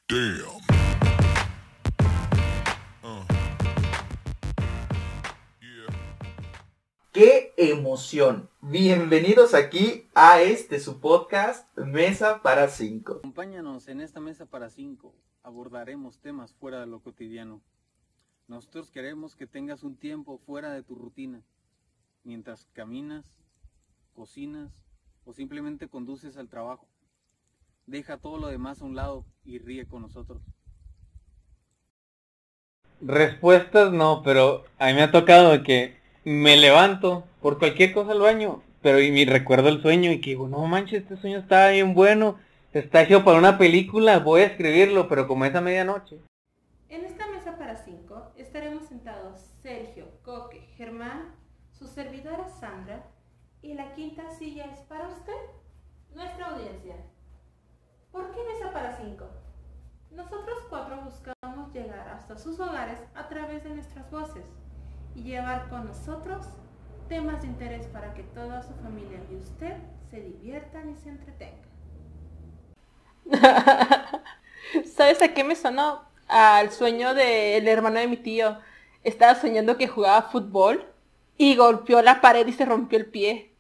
Damn. ¡Qué emoción! Bienvenidos aquí a su podcast Mesa para 5. Acompáñanos en esta mesa para 5. Abordaremos temas fuera de lo cotidiano. Nosotros queremos que tengas un tiempo fuera de tu rutina, mientras caminas, cocinas o simplemente conduces al trabajo. Deja todo lo demás a un lado y ríe con nosotros. Respuestas no, pero a mí me ha tocado de que me levanto por cualquier cosa al baño, pero y me recuerdo el sueño y que digo, no manches, este sueño está bien bueno, está hecho para una película, voy a escribirlo, pero como es a medianoche. En esta mesa para 5 estaremos sentados Sergio, Coque, Germán, su servidora Sandra, y la quinta silla es para usted, nuestra audiencia. ¿Por qué mesa para 5? Nosotros 4 buscamos llegar hasta sus hogares a través de nuestras voces y llevar con nosotros temas de interés para que toda su familia y usted se diviertan y se entretengan. ¿Sabes a qué me sonó? Al sueño del hermano de mi tío. Estaba soñando que jugaba fútbol y golpeó la pared y se rompió el pie.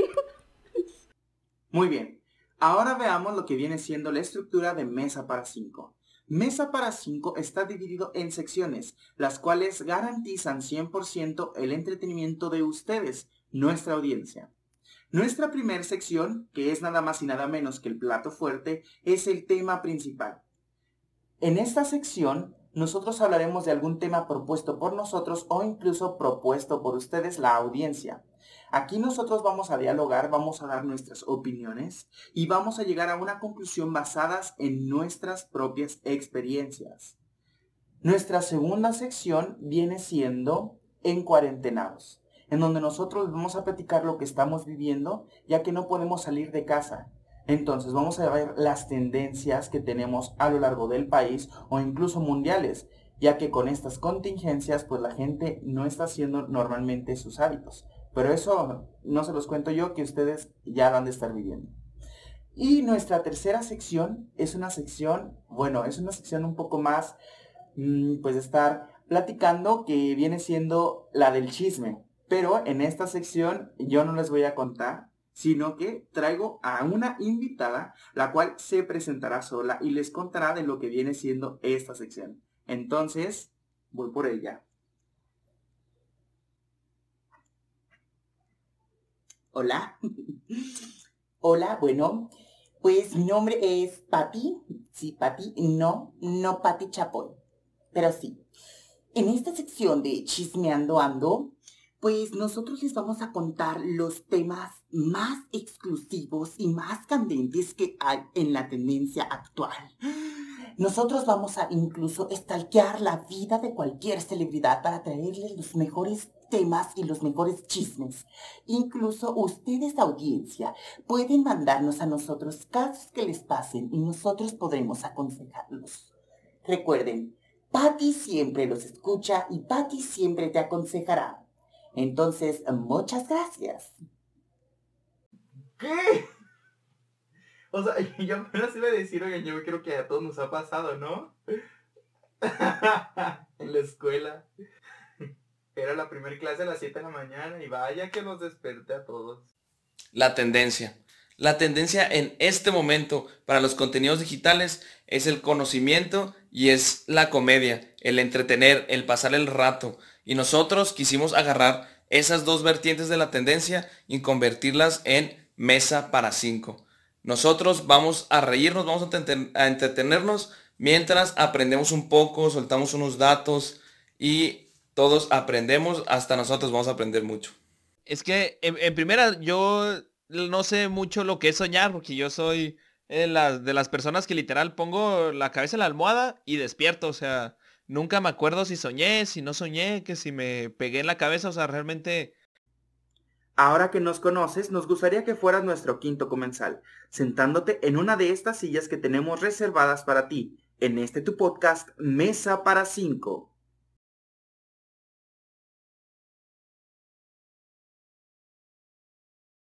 Muy bien, ahora veamos lo que viene siendo la estructura de Mesa para 5. Mesa para 5 está dividido en secciones, las cuales garantizan 100% el entretenimiento de ustedes, nuestra audiencia. Nuestra primera sección, que es nada más y nada menos que el plato fuerte, es el tema principal. En esta sección, nosotros hablaremos de algún tema propuesto por nosotros o incluso propuesto por ustedes, la audiencia. Aquí nosotros vamos a dialogar, vamos a dar nuestras opiniones y vamos a llegar a una conclusión basadas en nuestras propias experiencias. Nuestra segunda sección viene siendo En Cuarentenados, en donde nosotros vamos a platicar lo que estamos viviendo, ya que no podemos salir de casa. Entonces vamos a ver las tendencias que tenemos a lo largo del país o incluso mundiales, ya que con estas contingencias pues la gente no está haciendo normalmente sus hábitos. Pero eso no se los cuento yo, que ustedes ya lo han de estar viviendo. Y nuestra tercera sección es una sección, un poco más, pues de estar platicando, que viene siendo la del chisme. Pero en esta sección yo no les voy a contar, sino que traigo a una invitada, la cual se presentará sola y les contará de lo que viene siendo esta sección. Entonces, voy por ella. Hola. Hola, bueno, pues mi nombre es Pati. Sí, Pati, no Pati Chapoy, pero sí. En esta sección de Chismeando Ando, pues nosotros les vamos a contar los temas más exclusivos y más candentes que hay en la tendencia actual. Nosotros vamos a incluso stalkear la vida de cualquier celebridad para traerles los mejores temas y los mejores chismes. Incluso ustedes, audiencia, pueden mandarnos a nosotros casos que les pasen y nosotros podremos aconsejarlos. Recuerden, Pati siempre los escucha y Pati siempre te aconsejará. Entonces, muchas gracias. ¿Qué? O sea, yo apenas iba a decir, oigan, yo creo que a todos nos ha pasado, ¿no? En la escuela. Era la primera clase a las 7 de la mañana y vaya que nos desperté a todos. La tendencia. La tendencia en este momento para los contenidos digitales es el conocimiento y es la comedia, el entretener, el pasar el rato. Y nosotros quisimos agarrar esas dos vertientes de la tendencia y convertirlas en Mesa para 5. Nosotros vamos a reírnos, vamos a entretenernos mientras aprendemos un poco, soltamos unos datos y todos aprendemos, hasta nosotros vamos a aprender mucho. Es que en primera yo no sé mucho lo que es soñar, porque yo soy de las personas que literal pongo la cabeza en la almohada y despierto, o sea, nunca me acuerdo si soñé, si no soñé, que si me pegué en la cabeza, o sea, realmente... Ahora que nos conoces, nos gustaría que fueras nuestro quinto comensal, sentándote en una de estas sillas que tenemos reservadas para ti, en tu podcast Mesa para 5.